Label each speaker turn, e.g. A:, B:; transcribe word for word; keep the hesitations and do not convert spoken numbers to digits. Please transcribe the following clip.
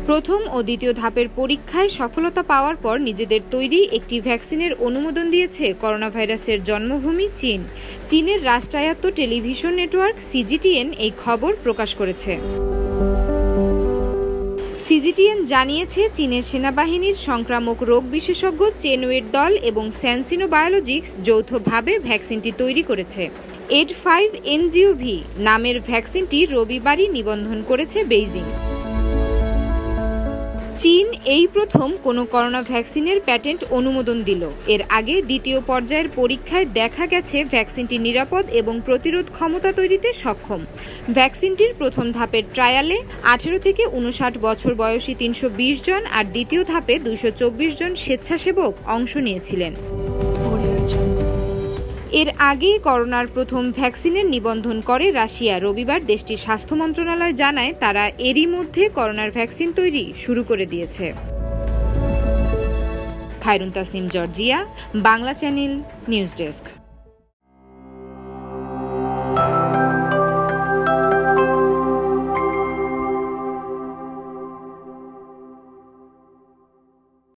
A: প্রথম ও দ্বিতীয় ধাপের পরীক্ষায় সফলতা পাওয়ার পর নিজেদের তৈরি একটি ভ্যাকসিনের অনুমোদন দিয়েছে করোনা ভাইরাসের জন্মভূমি চীন। চীনের রাষ্ট্রায়ত্ত টেলিভিশন নেটওয়ার্ক সিজিটিএন এই খবর প্রকাশ করেছে। সিজিটিএন জানিয়েছে, চীনের সেনাবাহিনীর সংক্রামক রোগ বিশেষজ্ঞ চেন ওয়ের দল এবং স্যানসিনো বায়োলজিক্স যৌথভাবে ভ্যাকসিনটি তৈরি করেছে। এড ফাইভ এনজিওভি নামের ভ্যাকসিনটি রবিবারই নিবন্ধন করেছে বেইজিং। চীন এই প্রথম কোনো করোনা ভ্যাকসিনের প্যাটেন্ট অনুমোদন দিল। এর আগে দ্বিতীয় পর্যায়ের পরীক্ষায় দেখা গেছে ভ্যাকসিনটি নিরাপদ এবং প্রতিরোধ ক্ষমতা তৈরিতে সক্ষম। ভ্যাকসিনটির প্রথম ধাপের ট্রায়ালে আঠারো থেকে উনষাট বছর বয়সী তিনশো বিশ জন আর দ্বিতীয় ধাপে দুইশো চব্বিশ জন স্বেচ্ছাসেবক অংশ নিয়েছিলেন। এর আগে করোনার প্রথম ভ্যাকসিনের নিবন্ধন করে রাশিয়া। রবিবার দেশটির স্বাস্থ্য মন্ত্রণালয় জানায়, তারা এরই মধ্যে করোনার ভ্যাকসিন তৈরি শুরু করে দিয়েছে। Khairun Tasnim, Georgia, Bangla channel, news desk.